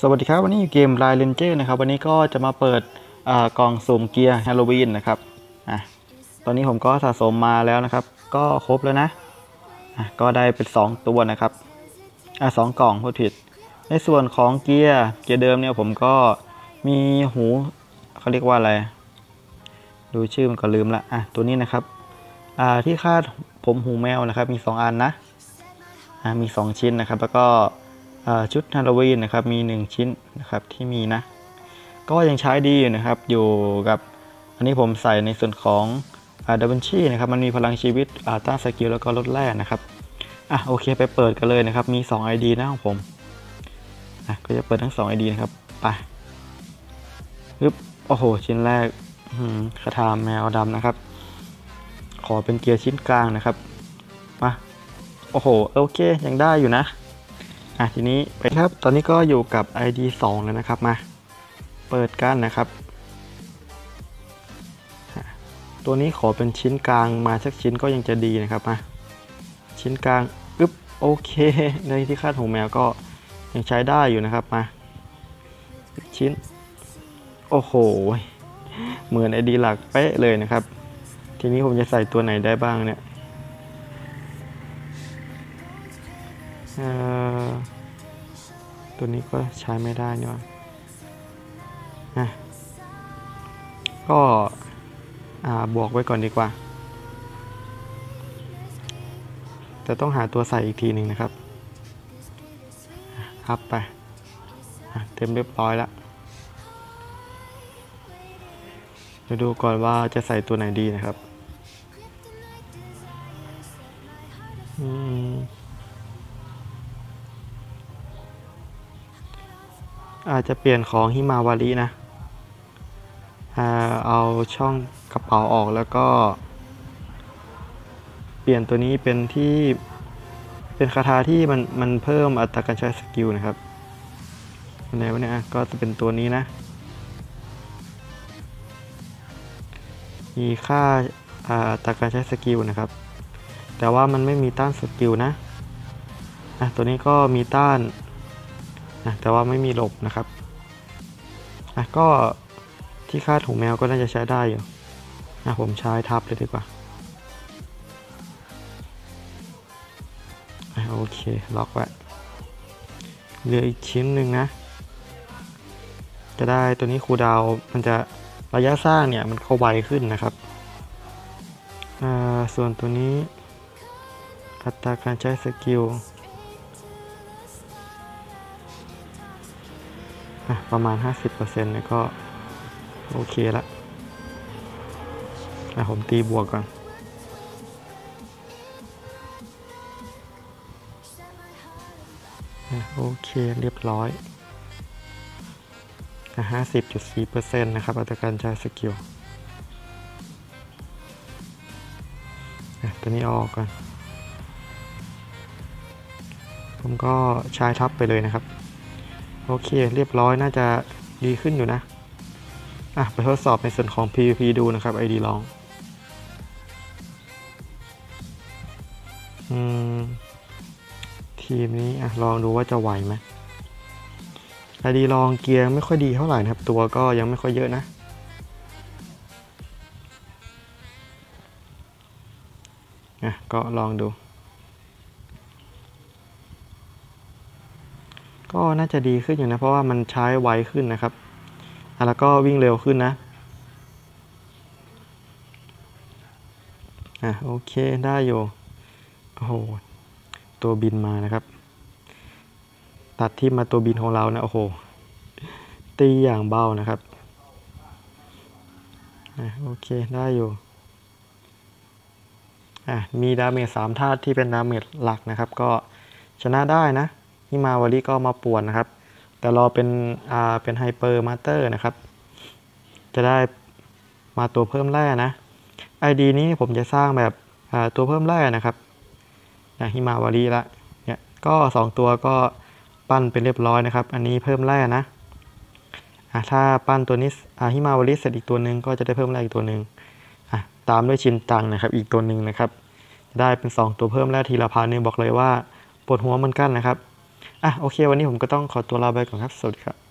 สวัสดีครับวันนี้อยู่เกม Line Ranger นะครับวันนี้ก็จะมาเปิดกล่องสุ่มเกียร์ฮาโลวีนนะครับตอนนี้ผมก็สะสมมาแล้วนะครับก็ครบแล้วนะก็ได้เป็น2ตัวนะครับ2กล่องพูดผิดในส่วนของเกียร์เดิมเนี่ยผมก็มีหูเขาเรียกว่าอะไรดูชื่อมันก็ลืมละตัวนี้นะครับที่คาดผมหูแมวนะครับมี2อันนะมี2ชิ้นนะครับแล้วก็ชุดฮาโลวีนนะครับมี1ชิ้นนะครับที่มีนะก็ยังใช้ดีอยู่นะครับอยู่กับอันนี้ผมใส่ในส่วนของดาวินชีนะครับมันมีพลังชีวิตต้านสกิลแล้วก็ลดแร่นะครับโอเคไปเปิดกันเลยนะครับมี2 ID นะของผมก็จะเปิดทั้ง2 ID นะครับไปปึ๊บโอ้โหชิ้นแรกคาถาแมวดำนะครับขอเป็นเกียร์ชิ้นกลางนะครับมาโอ้โหโอเคยังได้อยู่นะทีนี้ไปครับตอนนี้ก็อยู่กับ ID 2แล้วนะครับมาเปิดกันนะครับตัวนี้ขอเป็นชิ้นกลางมาสักชิ้นก็ยังจะดีนะครับมาชิ้นกลางปึ๊บโอเคในที่คาดหูแมวก็ยังใช้ได้อยู่นะครับมาชิ้นโอ้โหเหมือน ID หลักเป๊ะเลยนะครับทีนี้ผมจะใส่ตัวไหนได้บ้างเนี่ยตัวนี้ก็ใช้ไม่ได้นี่วะก็บวกไว้ก่อนดีกว่าแต่ต้องหาตัวใส่อีกทีหนึ่งนะครับอัพไปเต็มเรียบร้อยแล้วเดี๋ยวดูก่อนว่าจะใส่ตัวไหนดีนะครับอาจจะเปลี่ยนของฮิมาวารินะเอาช่องกระเป๋าออกแล้วก็เปลี่ยนตัวนี้เป็นที่เป็นคาถาที่มันเพิ่มอัตราการใช้สกิลนะครับไหนวะเนี่ยก็จะเป็นตัวนี้นะมีค่าอัตราการใช้สกิลนะครับแต่ว่ามันไม่มีต้านสกิลนะตัวนี้ก็มีต้านแต่ว่าไม่มีหลบนะครับก็ที่คาดหูแมวก็น่าจะใช้ได้อยู่ผมใช้ทับเลยดีกว่าโอเคล็อกไว้เหลืออีกชิ้นหนึ่งนะจะได้ตัวนี้คูลดาวน์มันจะระยะสร้างเนี่ยมันเข้าไวขึ้นนะครับส่วนตัวนี้อัตราการใช้สกิลประมาณ 50% เนี่ยก็โอเคละผมตีบวกก่อนโอเคเรียบร้อย 50.4% นะครับอัตราการใช้สกิลตัวนี้ออกก่อนผมก็ใช้ทับไปเลยนะครับโอเคเรียบร้อยน่าจะดีขึ้นอยู่นะไปทดสอบในส่วนของ PVP ดูนะครับ ID ลองทีมนี้ลองดูว่าจะไหวไหม ID ลองเกียร์ไม่ค่อยดีเท่าไหร่นะครับตัวก็ยังไม่ค่อยเยอะนะก็ลองดูก็น่าจะดีขึ้นอยู่นะเพราะว่ามันใช้ไวขึ้นนะครับแล้วก็วิ่งเร็วขึ้นนะโอเคได้อยู่โอ้โหตัวบินมานะครับตัดที่มาตัวบินของเรานะโอ้โหตีอย่างเบานะครับโอเคได้อยู่มีดาเมจ3ธาตุที่เป็นดาเมจหลักนะครับก็ชนะได้นะฮิมาวาริก็มาป่วนนะครับแต่รอเป็นไฮเปอร์มาสเตอร์นะครับจะได้มาตัวเพิ่มแร่นะ ID นี้ผมจะสร้างแบบตัวเพิ่มแร่นะครับฮิมาวาริละเนี่ยก็2ตัวก็ปั้นเป็นเรียบร้อยนะครับอันนี้เพิ่มแร่นะถ้าปั้นตัวนี้ฮิมาวาริเสร็จอีกตัวหนึ่งก็จะได้เพิ่มแร่อีกตัวหนึ่งตามด้วยชินตังนะครับอีกตัวหนึ่งนะครับได้เป็น2ตัวเพิ่มแร่ทีละพันเนี่ยบอกเลยว่าปวดหัวเหมือนกันนะครับโอเควันนี้ผมก็ต้องขอตัวลาไปก่อนครับสวัสดีครับ